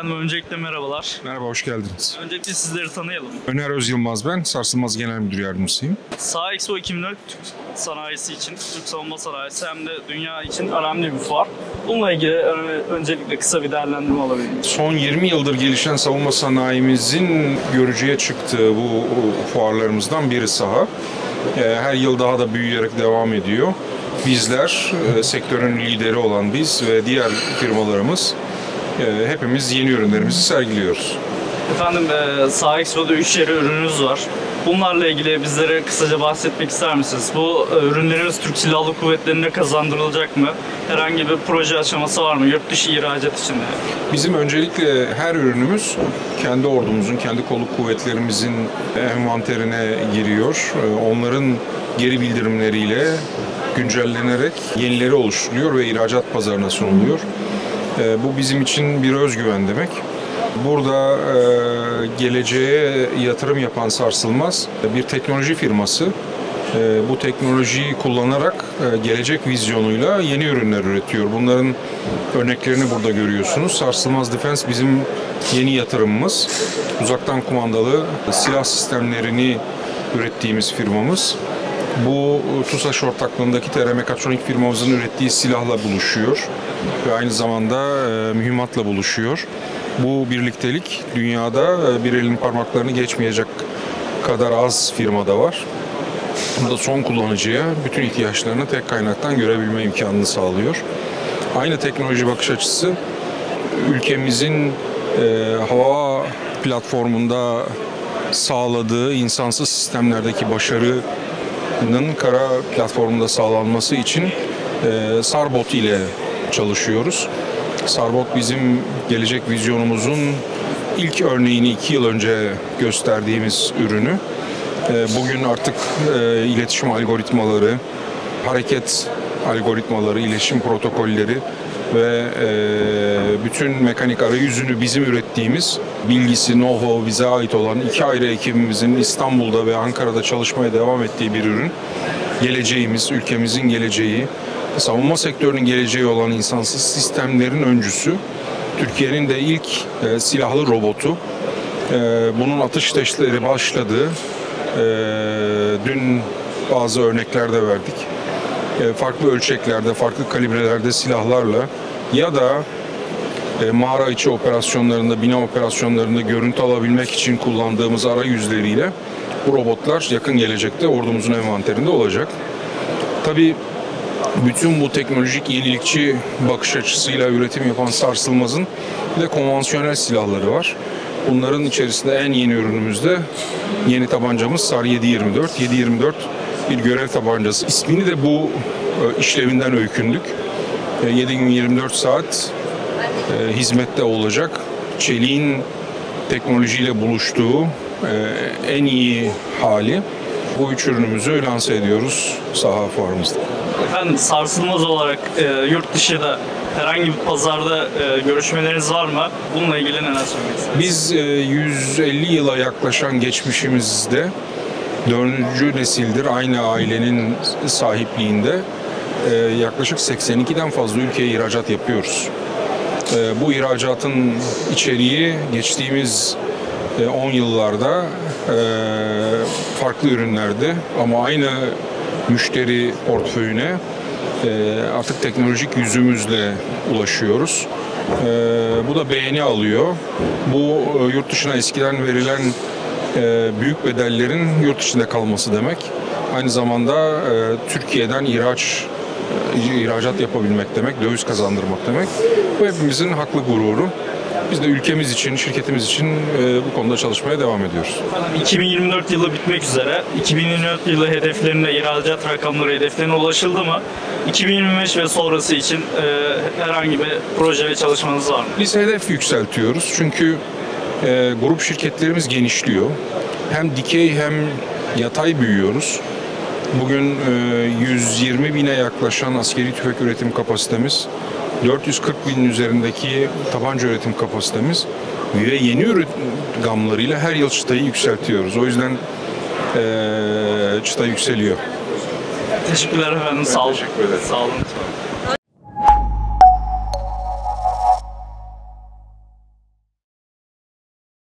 Efendim öncelikle merhabalar. Merhaba, hoş geldiniz. Öncelikle sizleri tanıyalım. Öner Özyılmaz ben, Sarsılmaz Genel Müdür Yardımcısıyım. Saha Expo 2004 Türk sanayisi için, Türk savunma sanayisi hem de dünya için önemli bir fuar. Bununla ilgili öncelikle kısa bir değerlendirme alabilir miyim? Son 20 yıldır gelişen savunma sanayimizin görücüye çıktığı bu fuarlarımızdan biri saha. Her yıl daha da büyüyerek devam ediyor. Bizler, sektörün lideri olan biz ve diğer firmalarımız hepimiz yeni ürünlerimizi sergiliyoruz. Efendim Saha Expo'da 3 yeri ürününüz var. Bunlarla ilgili bizlere kısaca bahsetmek ister misiniz? Bu ürünleriniz Türk Silahlı Kuvvetleri'ne kazandırılacak mı? Herhangi bir proje aşaması var mı yurt dışı ihracat için? Bizim öncelikle her ürünümüz kendi ordumuzun, kendi kolluk kuvvetlerimizin envanterine giriyor. Onların geri bildirimleriyle güncellenerek yenileri oluşturuluyor ve ihracat pazarına sunuluyor. Bu bizim için bir özgüven demek. Burada geleceğe yatırım yapan Sarsılmaz bir teknoloji firması. Bu teknolojiyi kullanarak gelecek vizyonuyla yeni ürünler üretiyor. Bunların örneklerini burada görüyorsunuz. Sarsılmaz Defense bizim yeni yatırımımız. Uzaktan kumandalı silah sistemlerini ürettiğimiz firmamız. Bu TUSAŞ ortaklığındaki TR Mekatronik firmamızın ürettiği silahla buluşuyor ve aynı zamanda mühimmatla buluşuyor. Bu birliktelik dünyada bir elin parmaklarını geçmeyecek kadar az firmada var. Bu da son kullanıcıya bütün ihtiyaçlarını tek kaynaktan görebilme imkanını sağlıyor. Aynı teknoloji bakış açısı ülkemizin hava platformunda sağladığı insansız sistemlerdeki başarının kara platformunda sağlanması için Sarbot ile çalışıyoruz. Sarbot bizim gelecek vizyonumuzun ilk örneğini 2 yıl önce gösterdiğimiz ürünü. Bugün artık iletişim algoritmaları, hareket algoritmaları, iletişim protokolleri ve bütün mekanik arayüzünü bizim ürettiğimiz bilgisi, know-how bize ait olan 2 ayrı ekibimizin İstanbul'da ve Ankara'da çalışmaya devam ettiği bir ürün. Geleceğimiz, ülkemizin geleceği, savunma sektörünün geleceği olan insansız sistemlerin öncüsü. Türkiye'nin de ilk silahlı robotu. Bunun atış testleri başladı. Dün bazı örnekler de verdik. Farklı ölçeklerde, farklı kalibrelerde silahlarla ya da mağara içi operasyonlarında, bina operasyonlarında görüntü alabilmek için kullandığımız arayüzleriyle bu robotlar yakın gelecekte ordumuzun envanterinde olacak. Tabii bütün bu teknolojik yenilikçi bakış açısıyla üretim yapan Sarsılmaz'ın bir de konvansiyonel silahları var. Bunların içerisinde en yeni ürünümüzde yeni tabancamız SAR 724. 724 bir görev tabancası. İsmini de bu işlevinden öykündük. 7 gün 24 saat hizmette olacak. Çeliğin teknolojiyle buluştuğu en iyi hali. Bu 3 ürünümüzü lanse ediyoruz saha fuarımızda. Efendim Sarsılmaz olarak yurt dışında herhangi bir pazarda görüşmeleriniz var mı? Bununla ilgili neler söylemek istersiniz? Biz 150 yıla yaklaşan geçmişimizde 4. nesildir aynı ailenin sahipliğinde yaklaşık 82'den fazla ülkeye ihracat yapıyoruz. Bu ihracatın içeriği geçtiğimiz 10 yıllarda farklı ürünlerdi ama aynı müşteri portföyüne artık teknolojik yüzümüzle ulaşıyoruz. Bu da beğeni alıyor. Bu yurt dışına eskiden verilen büyük bedellerin yurt içinde kalması demek. Aynı zamanda Türkiye'den ihracat yapabilmek demek, döviz kazandırmak demek. Bu hepimizin haklı gururu. Biz de ülkemiz için, şirketimiz için bu konuda çalışmaya devam ediyoruz. 2024 yılı bitmek üzere. 2024 yılı hedeflerine, ihracat rakamları hedeflerine ulaşıldı mı? 2025 ve sonrası için herhangi bir proje ve çalışmanız var mı? Biz hedef yükseltiyoruz çünkü grup şirketlerimiz genişliyor. Hem dikey hem yatay büyüyoruz. Bugün 120 bine yaklaşan askeri tüfek üretim kapasitemiz, 440 binin üzerindeki tabanca üretim kapasitemiz ve yeni ürün gamlarıyla her yıl çıtayı yükseltiyoruz. O yüzden çıta yükseliyor. Teşekkürler efendim. Sağ olun. Teşekkür ederim. Sağ olun.